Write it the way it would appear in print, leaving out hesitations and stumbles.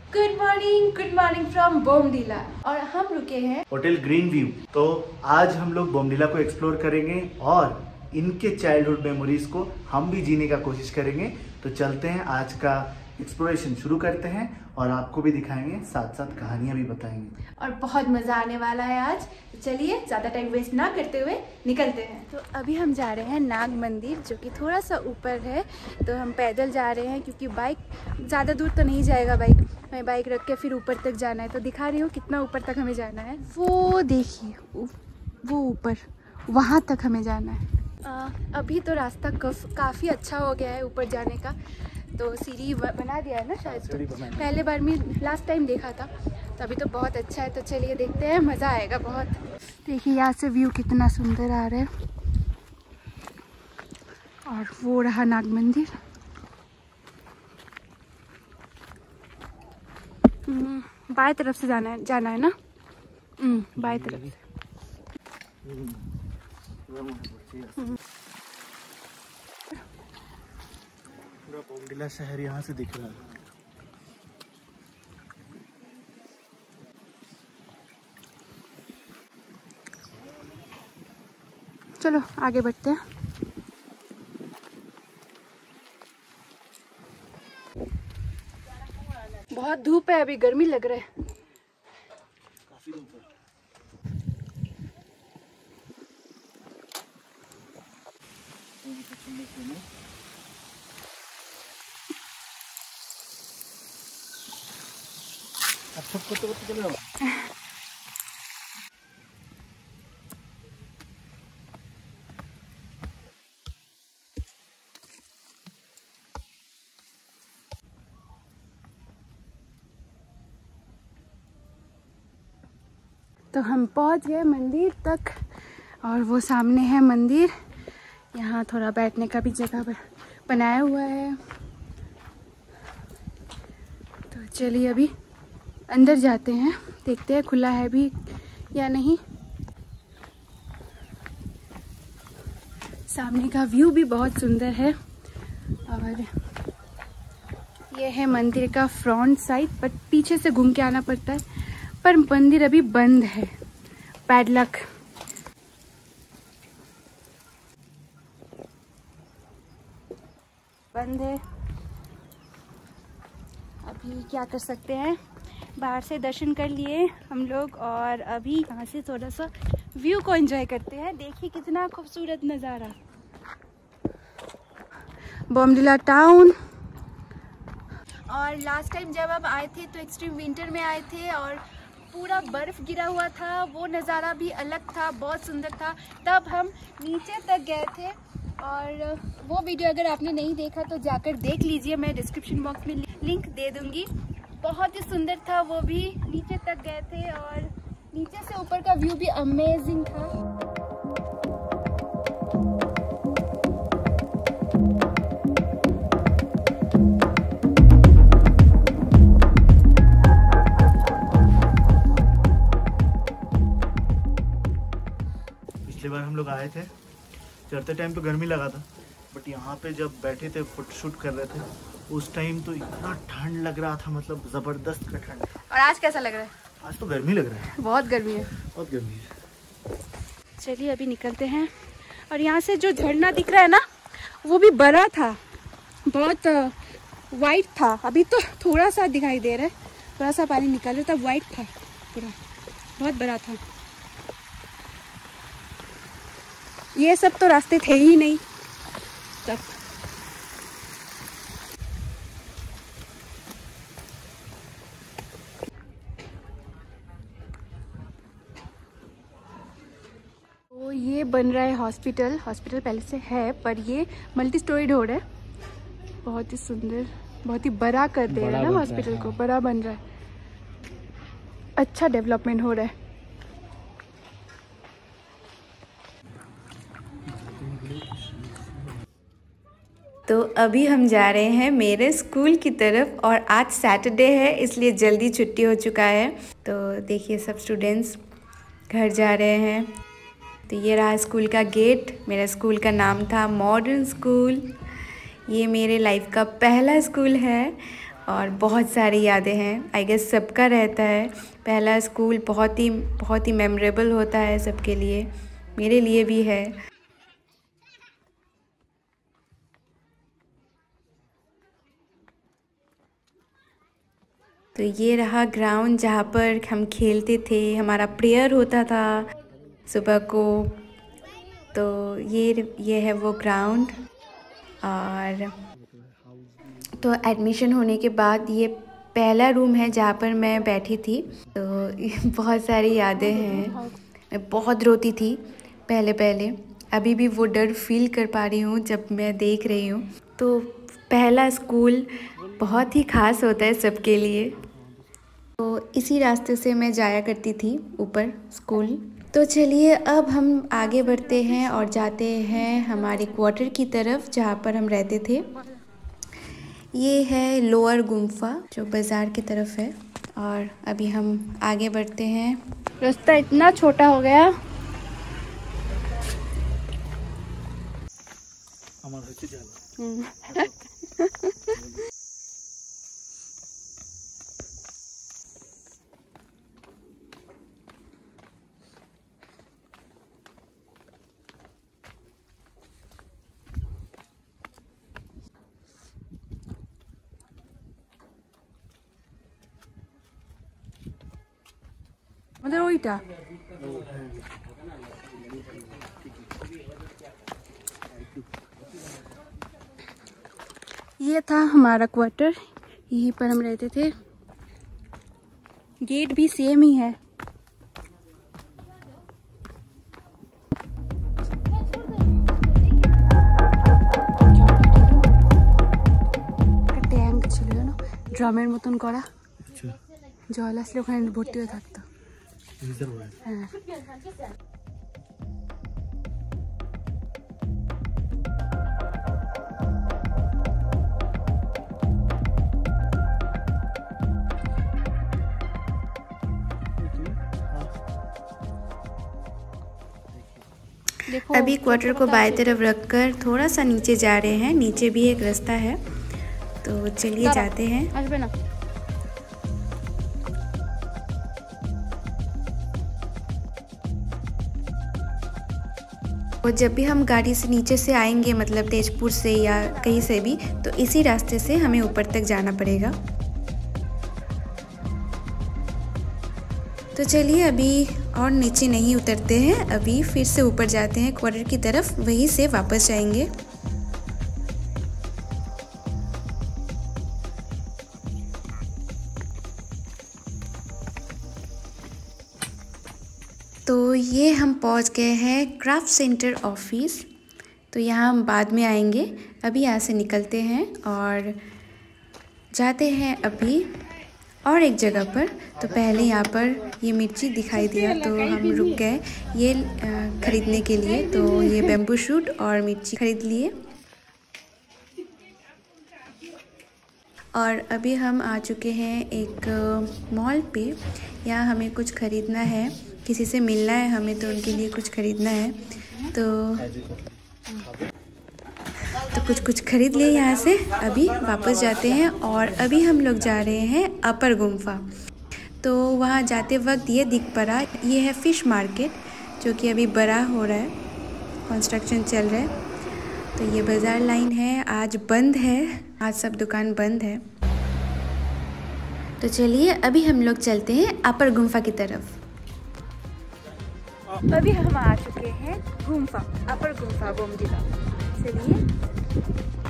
Good morning from Bomdila. और हम रुके हैं होटल ग्रीन व्यू। तो आज हम लोग बोमडिला को एक्सप्लोर करेंगे और इनके चाइल्डहुड मेमोरीज को हम भी जीने का कोशिश करेंगे। तो चलते हैं, आज का एक्सप्लोरेशन शुरू करते हैं और आपको भी दिखाएंगे, साथ साथ कहानियां भी बताएंगे और बहुत मज़ा आने वाला है आज। तो चलिए ज़्यादा टाइम वेस्ट ना करते हुए निकलते हैं। तो अभी हम जा रहे हैं नाग मंदिर, जो कि थोड़ा सा ऊपर है। तो हम पैदल जा रहे हैं क्योंकि बाइक ज़्यादा दूर तो नहीं जाएगा, हमें बाइक रख के फिर ऊपर तक जाना है। तो दिखा रही हूँ कितना ऊपर तक हमें जाना है। वो देखिए, वो ऊपर वहाँ तक हमें जाना है। अभी तो रास्ता काफ़ी अच्छा हो गया है ऊपर जाने का। तो सीढ़ी बना दिया है ना शायद, तो पहले बार में लास्ट टाइम देखा था। तो अभी तो बहुत अच्छा है। तो चलिए देखते हैं, मज़ा आएगा बहुत। देखिए यहाँ से व्यू कितना सुंदर आ रहा है। और वो रहा नाग मंदिर। बाएं तरफ से जाना है ना। बाएं तरफ से। पूरा बोमडिला शहर यहाँ से दिख रहा है। चलो आगे बढ़ते हैं। बहुत धूप है, अभी गर्मी लग रहा है। काफी धूप है। अच्छा तो चल रहा हूँ। तो हम पहुंच गए मंदिर तक और वो सामने है मंदिर। यहाँ थोड़ा बैठने का भी जगह बनाया हुआ है। तो चलिए अभी अंदर जाते हैं, देखते हैं खुला है भी या नहीं। सामने का व्यू भी बहुत सुंदर है। और ये है मंदिर का फ्रंट साइड, बट पीछे से घूम के आना पड़ता है। पर मंदिर अभी बंद है, पैडलक। बंद है। अभी क्या कर सकते हैं, बाहर से दर्शन कर लिए हम लोग और अभी यहाँ से थोड़ा सा व्यू को एंजॉय करते हैं। देखिए कितना खूबसूरत नज़ारा, बोमडिला टाउन। और लास्ट टाइम जब हम आए थे तो एक्सट्रीम विंटर में आए थे और पूरा बर्फ़ गिरा हुआ था। वो नज़ारा भी अलग था, बहुत सुंदर था। तब हम नीचे तक गए थे और वो वीडियो अगर आपने नहीं देखा तो जाकर देख लीजिए, मैं डिस्क्रिप्शन बॉक्स में लिंक दे दूँगी। बहुत ही सुंदर था वो भी। नीचे तक गए थे और नीचे से ऊपर का व्यू भी अमेजिंग था। पिछली बार हम लोग आए थे, चढ़ते टाइम तो गर्मी लगा था, बट यहाँ पे जब बैठे थे फोटोशूट कर रहे थे उस टाइम तो इतना ठंड लग रहा था, मतलब जबरदस्त का ठंड। और आज कैसा लग रहा है? आज तो गर्मी लग रहा है, बहुत गर्मी है, बहुत गर्मी है। चलिए अभी निकलते हैं। और यहाँ से जो झरना दिख रहा है ना, वो भी बड़ा था, बहुत वाइट था। अभी तो थोड़ा सा दिखाई दे रहा है, थोड़ा सा पानी निकल रहा था, वाइट था पूरा, बहुत बड़ा था। ये सब तो रास्ते थे ही नहीं तब। तो ये बन रहा है हॉस्पिटल पहले से है, पर ये मल्टी स्टोरी रोड है। बहुत ही सुंदर, बहुत ही बड़ा कर दे रहा है ना हॉस्पिटल को, बड़ा बन रहा है, अच्छा डेवलपमेंट हो रहा है। तो अभी हम जा रहे हैं मेरे स्कूल की तरफ और आज सैटरडे है इसलिए जल्दी छुट्टी हो चुका है। तो देखिए सब स्टूडेंट्स घर जा रहे हैं। तो ये रहा स्कूल का गेट। मेरा स्कूल का नाम था मॉडर्न स्कूल। ये मेरे लाइफ का पहला स्कूल है और बहुत सारी यादें हैं। आई गेस सबका रहता है, पहला स्कूल बहुत ही मेमोरेबल होता है सबके लिए, मेरे लिए भी है। तो ये रहा ग्राउंड जहाँ पर हम खेलते थे, हमारा प्रेयर होता था सुबह को। तो ये है वो ग्राउंड। और तो एडमिशन होने के बाद ये पहला रूम है जहाँ पर मैं बैठी थी। तो बहुत सारी यादें हैं। मैं बहुत रोती थी पहले, अभी भी वो डर फील कर पा रही हूँ जब मैं देख रही हूँ। तो पहला स्कूल बहुत ही ख़ास होता है सबके लिए। तो इसी रास्ते से मैं जाया करती थी ऊपर स्कूल। तो चलिए अब हम आगे बढ़ते हैं और जाते हैं हमारे क्वार्टर की तरफ जहाँ पर हम रहते थे। ये है लोअर गुम्फा जो बाज़ार की तरफ है। और अभी हम आगे बढ़ते हैं। रास्ता इतना छोटा हो गया। আমাদের ওইটা ये था हमारा क्वार्टर, यहीं पर हम रहते थे। गेट भी सेम ही है। ট্যাঙ্ক ছিল না, ড্রামের মতন করা, জল আসলে ওখানে ভর্তি হয়ে থাকতো। হ্যাঁ अभी क्वार्टर को बाएं तरफ रखकर थोड़ा सा नीचे जा रहे हैं। नीचे भी एक रास्ता है, तो चलिए जाते हैं। और जब भी हम गाड़ी से नीचे से आएंगे, मतलब तेजपुर से या कहीं से भी, तो इसी रास्ते से हमें ऊपर तक जाना पड़ेगा। तो चलिए अभी और नीचे नहीं उतरते हैं, अभी फिर से ऊपर जाते हैं क्वार्टर की तरफ, वहीं से वापस जाएंगे। तो ये हम पहुंच गए हैं क्राफ्ट सेंटर ऑफिस। तो यहाँ हम बाद में आएंगे, अभी यहाँ से निकलते हैं और जाते हैं अभी और एक जगह पर। तो पहले यहाँ पर ये मिर्ची दिखाई दिया तो हम रुक गए ये ख़रीदने के लिए। तो ये बैम्बू शूट और मिर्ची ख़रीद लिए। और अभी हम आ चुके हैं एक मॉल पे। यहाँ हमें कुछ ख़रीदना है, किसी से मिलना है हमें, तो उनके लिए कुछ ख़रीदना है। तो कुछ ख़रीद लिए यहाँ से। अभी वापस जाते हैं और अभी हम लोग जा रहे हैं अपर गुम्फा। तो वहाँ जाते वक्त ये दिख पड़ा, ये है फ़िश मार्केट जो कि अभी बड़ा हो रहा है, कंस्ट्रक्शन चल रहा है। तो ये बाज़ार लाइन है, आज बंद है, आज सब दुकान बंद है। तो चलिए अभी हम लोग चलते हैं अपर गुम्फा की तरफ। अभी हम आ चुके हैं गुम्फा, अपर गुम्फा बोमडिला। चलिए